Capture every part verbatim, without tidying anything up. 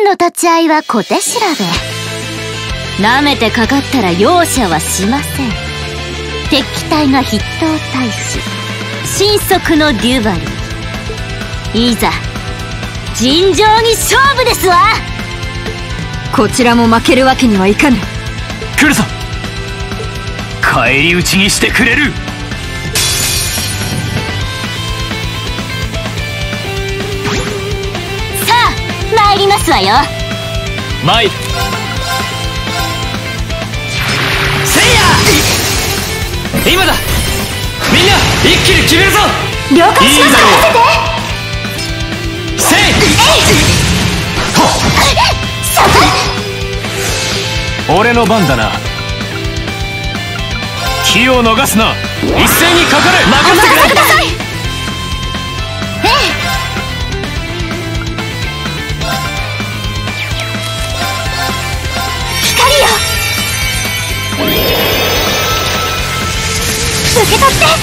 の立ち合いは小手調べ。なめてかかったら容赦はしません。敵機体が筆頭大使神速のデュバリ、いざ尋常に勝負ですわ。 こちらも負けるわけにはいかぬ。 来るぞ。返り討ちにしてくれる。 さあ参りますわよ。 参る。せいや、今だ。みんな一気に決めるぞ。 了解しました。任せて。 せい俺の番だな。気を逃すな。一斉にかかれ。任せてください。 ええ。光よ、受け取ってみんな。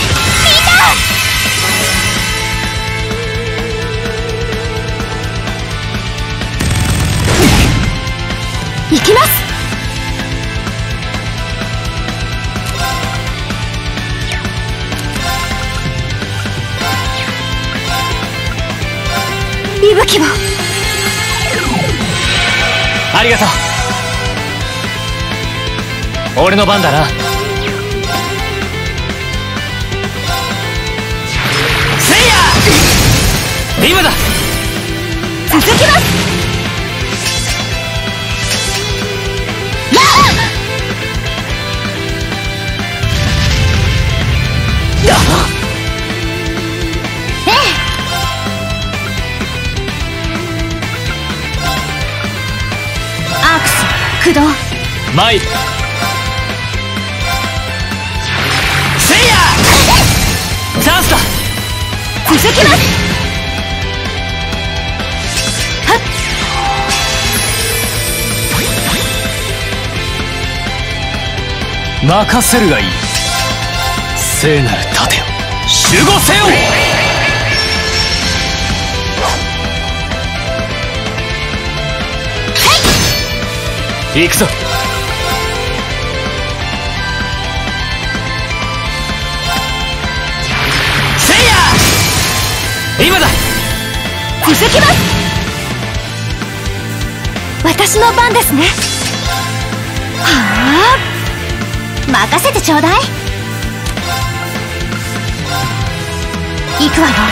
行きます。息吹を。 ありがとう。俺の番だな。せいや、今だ。 続きます。駆動。 参る。せいや、チャンスだ。 続きます。はっ。 任せるがいい。聖なる盾よ、守護せよ。行くぞ。せいや、今だ。 続きます。私の番ですね。はあ、任せてちょうだい。行くわよ。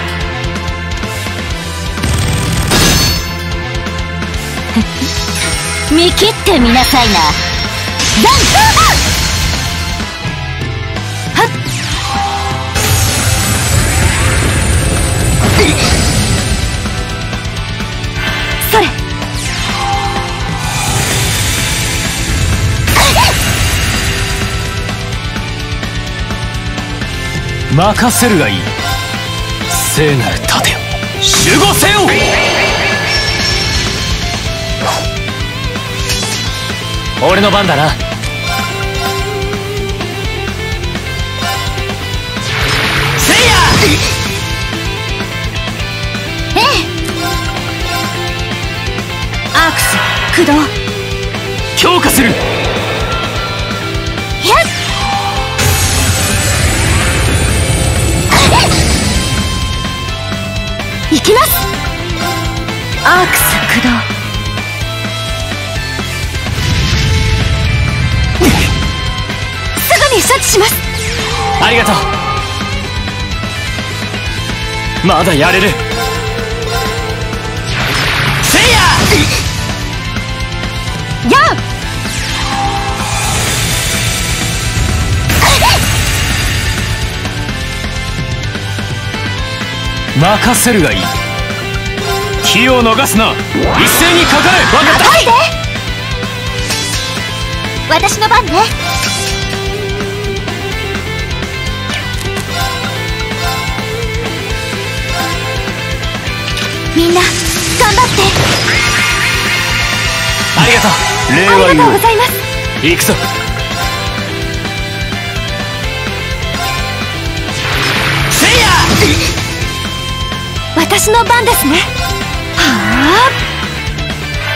見切ってみなさいな。ダンはっ。それ。 任せるがいい。聖なる盾よ、守護せよ。俺の番だな。せいや。 ええ。アークス駆動。 強化する。 やっ。行きます。アークス駆動。処置します。 ありがとう。まだやれる。せいや。 やん。 任せるがいい。気を逃すな。一斉にかかれ。分かった。 任せて。私の番ね。みんな頑張って。 ありがとう。礼は言う。 ありがとうございます。 行くぞ。せいや。 私の番ですね。はあ。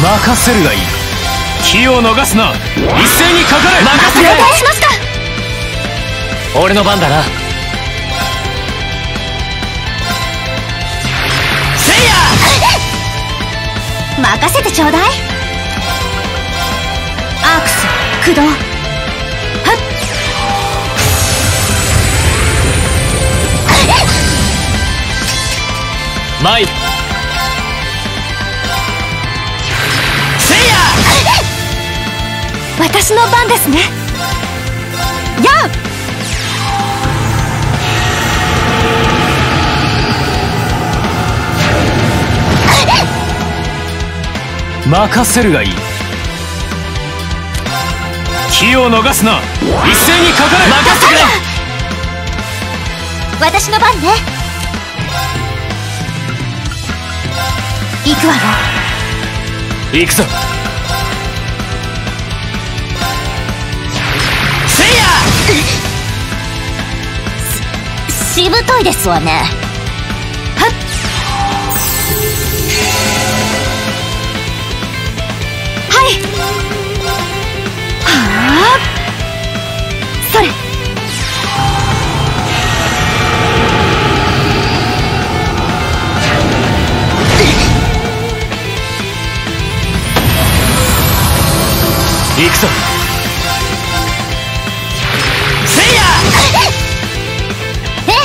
任せるがいい。気を逃すな。一斉にかかれ。任せ了解しました。 俺の番だな。せいや任せてちょうだい。アークス駆動。はっ参る。せいや私の番ですね。やあ任せるがいい。気を逃すな。一斉にかかれ。任せてくれ。 私の番ね。行くわよ。 行くぞ。せいやしぶといですわね。はっはいはあそれ行くぞ。せいやええ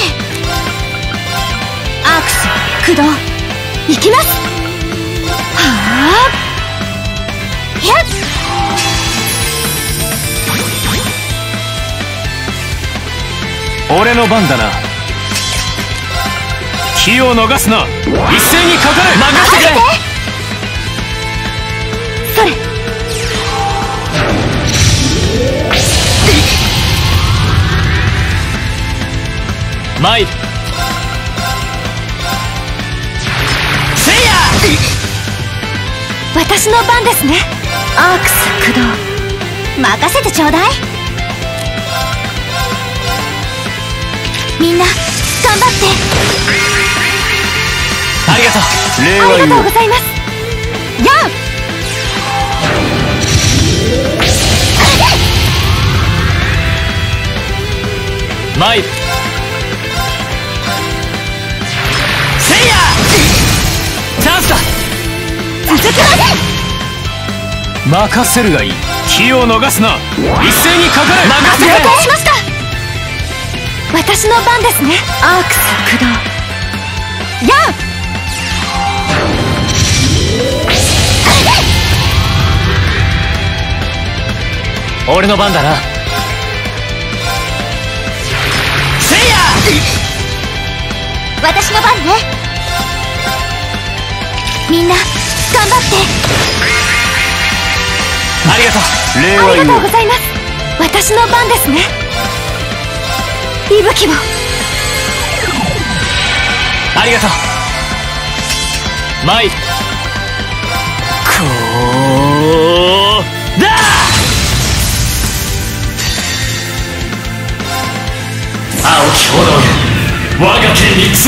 アークス駆動行きます。はあやっ俺の番だな。気を逃すな。一斉にかかれ。任せてくれ。 それ参る。せいや私の番ですね。アークス駆動任せてちょうだい。みんな頑張って。 ありがとう。礼はありがとう言おう。 ございます。やあ参る。せいやチャンスだ。 続きません。 任せるがいい。気を逃すな。一斉にかかれ。任せてくれ。 了解しました。私の番ですね。アークス駆動やあ俺の番だな。せいや私の番ね。みんな頑張って。 ありがとう。礼ありがとは言おう。 うございます。私の番ですね。息吹を。 ありがとう。参る。こうだ。青き炎が我が剣に集う。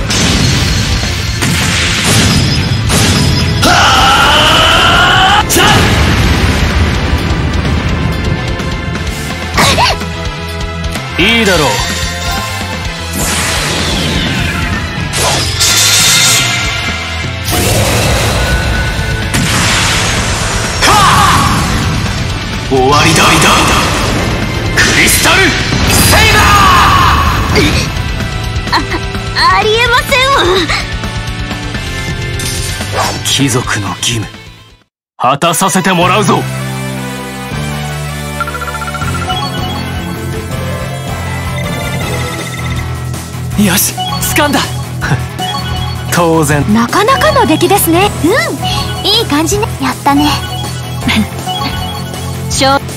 はあさあいいだろう。終わりだ。クリスタルセイバありえませんわ。 ー。貴族の義務果たさせてもらうぞ。よし掴んだ。当然。 なかなかの出来ですね。うんいい感じね。やったね。しょ